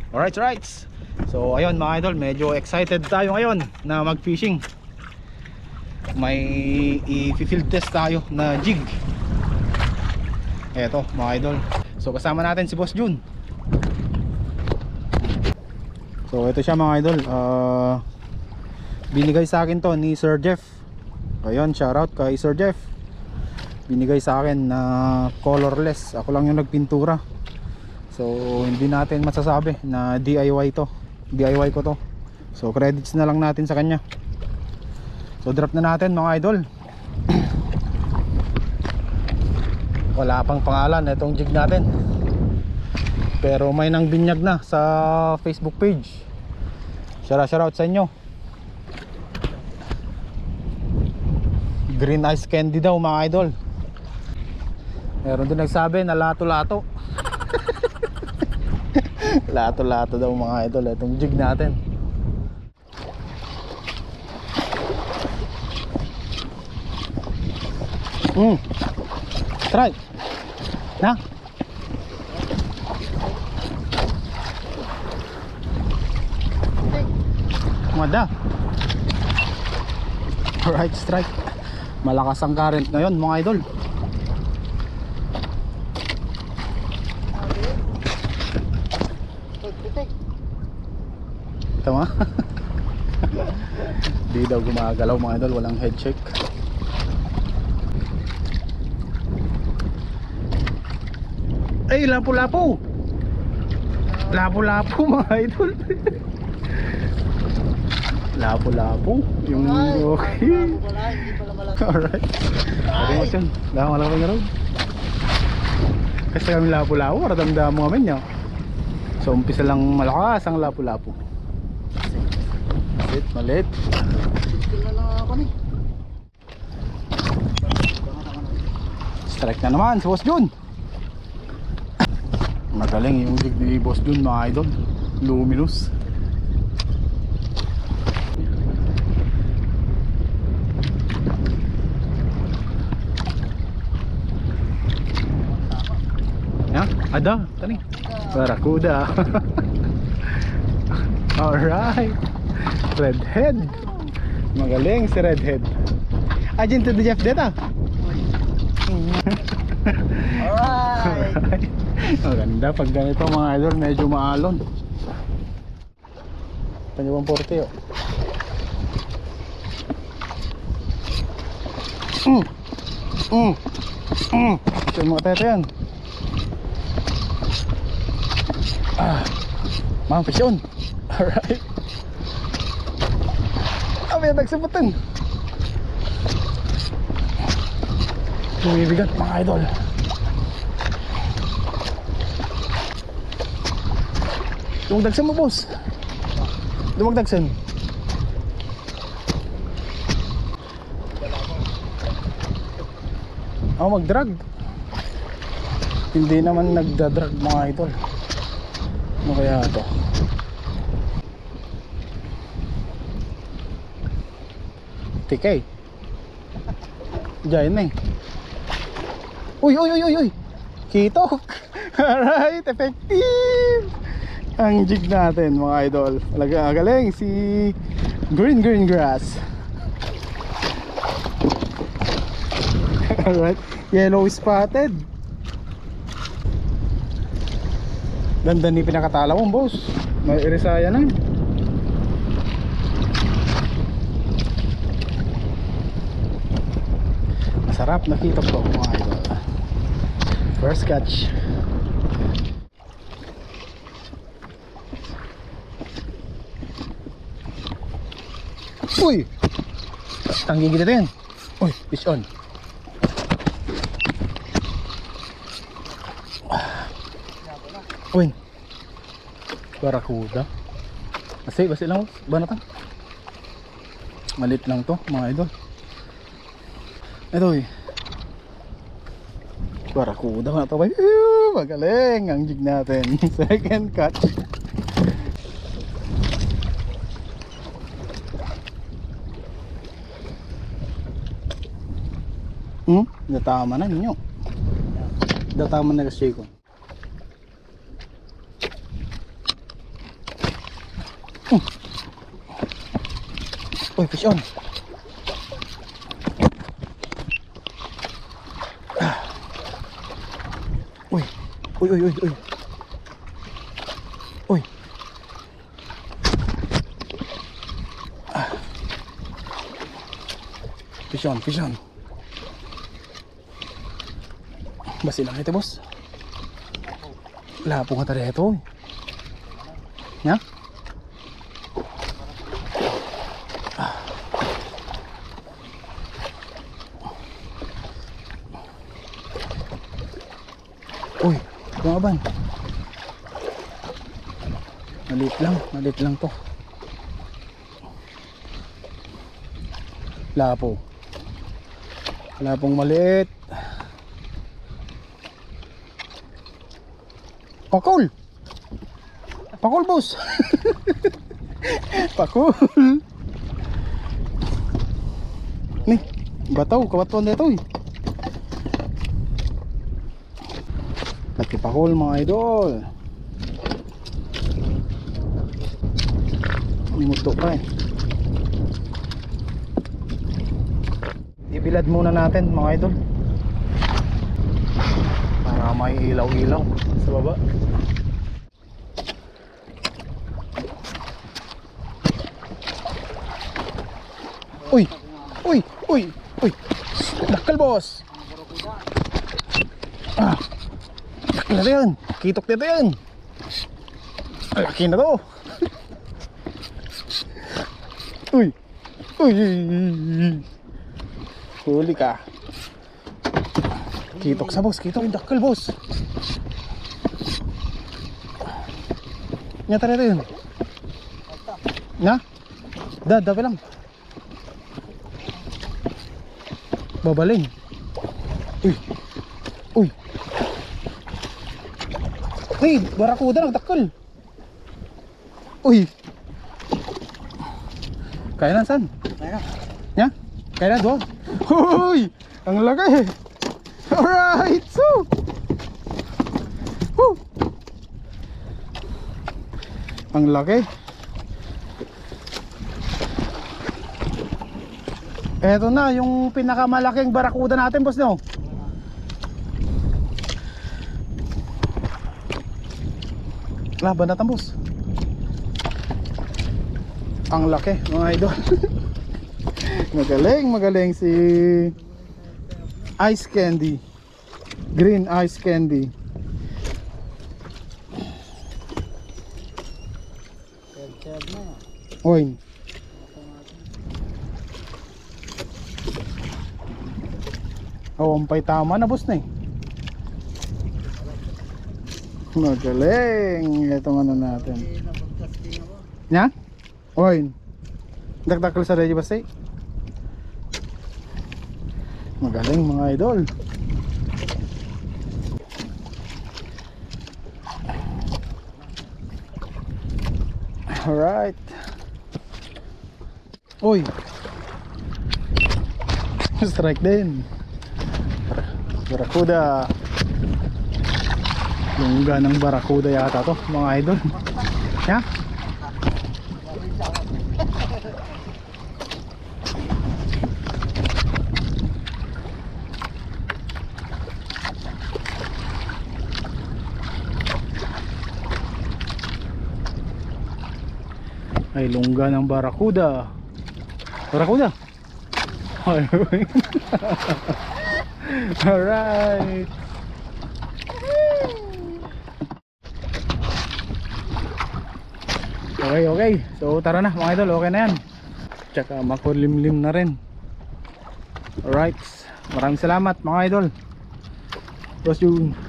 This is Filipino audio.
Alright. So ayun mga idol, medyo excited tayo ngayon na mag fishing. May i-field test tayo na jig. Eto mga idol. So kasama natin si Boss Jun. So ito siya mga idol. Binigay sa akin to ni Sir Jeff. Ayun, shoutout kay Sir Jeff. Binigay sa akin na colorless. Ako lang yung nagpintura. So hindi natin masasabi na DIY to. DIY ko to. So credits na lang natin sa kanya. So drop na natin mga idol. Wala pang pangalan itong jig natin. Pero may nang binyag na sa Facebook page. Shoutout sa inyo. Green Ice Candy daw mga idol. Meron din nagsabi na lato-lato. Lato-lato daw mga idol itong jig natin. Try na. Mada. Alright, strike. Malakas ang current ngayon mga idol. Tama. Di daw gumagalaw mga idol, walang head shake. Ay, lapo-lapo. Lapo-lapo mga idol. Lapo-lapo. Yung okay. Alright. Pwede mo siya. Dahil malaki na rin. Kasi kami lapo-lapo, maradamdam mo kami niya. So umpisa lang malakas ang lapo-lapo. Malit. Strike na naman si Boss Jun. Magaling yung jig ni Boss Jun mga idol. Luminous. Ya, ada tani. Barakuda. Alright. Redhead. Magaling si Redhead. Agent to the Jeff Deta. Alright. Maganda pag ganito mga idol, medyo maalon. Panyawang 40 oh. Ito yung mga tete yan. Mang pisyon. Alright. May nagsabutan. Bumibigat mga idol. Dumagdagsan mo boss. Dumagdagsan. Magdrag. Hindi naman nagdadrag mga idol. Ano kaya ito? Tikay. Diyan na eh. Uy. Kitok. Alright, effective. Ang jig natin mga idol. Galing si Green Grass. Alright, yellow spotted. Ganda ni pinakatala mo boss. May irisaya na. Masarap na kitok to mga idol. First catch. Uy! Tanggi kita din. Uy, fish on. Uy. Barakuda. Basi lang. Banatan. Malit lang to mga idol. Ito eh. Barakuda na to. Magaling ang jig natin. Second catch. Datama na ninyo. Datama na kasi ko. Uy, fish on. Uy. Uy, uy, uy, uy. Uy. Fish on, fish on. Basi lang ito, boss. Lapo nga tali ito. Nya? Uy, kumaban. Maliit lang to. Lapo. Lapong maliit. Pakul. Pakul, boss. Pakul. Nih, bataw kawatuan dito eh. Laki pakul mga idol. Muto pa eh. Ibilad muna natin mga idol para may ilaw-ilaw sa baba. Uy! Uy! Uy! Uy! Dakal, boss! Dakal na yan! Kitok dito yan! Laki na to! Uy! Uy! Huli ka! Kitok sa boss! Kitok yung dakal, boss! Nyata na yun! Na? Dabi lang! Babaling. Uy. Uy. Hey, barakuda nagtakal. Uy. Kaya na san? Kaya. Nya? Kaya na do. Uy, ang laki. Alright, so. Woo. Ang laki. Eto na yung pinakamalaking barakuda natin, boss, no? Laban natin, boss. Ang laki mga idol. Magaling si Ice Candy. Green Ice Candy. Oy. Ampay tama na, boss, na eh. Magaling. Itong ano natin. Nya? Oy. Dakdakal sa radyo, boss, eh. Magaling mga idol. Alright. Oy. Strike din. Barakuda. Lungga ng barakuda yata to mga idol. Ya? Ay, lungga ng barakuda. Barakuda. Alright. Okay. So tara na mga idol, okay na yan. Tsaka makulimlim na rin. Alright. Maraming salamat mga idol. Boss June.